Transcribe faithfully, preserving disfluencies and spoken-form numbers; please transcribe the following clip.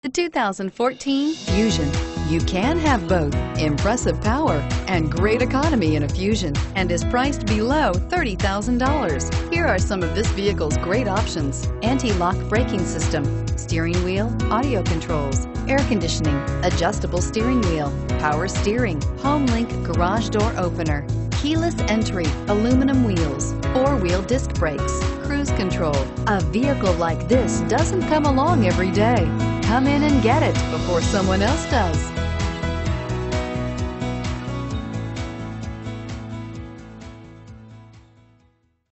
The two thousand fourteen Fusion. You can have both impressive power and great economy in a Fusion, and is priced below thirty thousand dollars. Here are some of this vehicle's great options: anti-lock braking system, steering wheel audio controls, air conditioning, adjustable steering wheel, power steering, home link garage door opener, keyless entry, aluminum wheels, four-wheel disc brakes, cruise control. A vehicle like this doesn't come along every day. Come in and get it before someone else does.